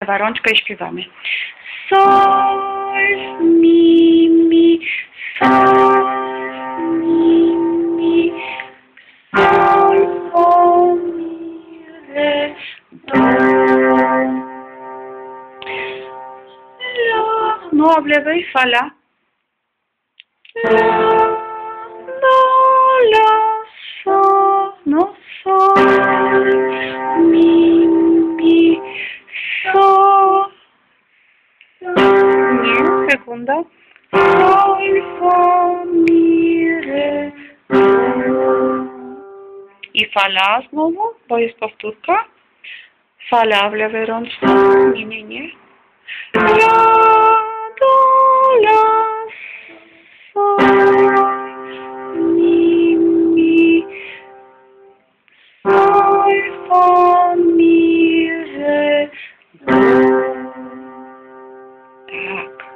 prawa rączka i śpiewamy. Sol, mi, mi, sol, mi, mi, sol, fa, mi, re, do. La, no, a w lewej fala. La, do, la, so, no, sol, mi, mi, so. Nie, sekunda. Sol, fa, mi, re, do. I fala znowu, bo jest powtórka. Fala w lewej rączce. Nie, nie, nie. La, do, la, so, mi, mi, sol, fa, mi, re, do. Tak.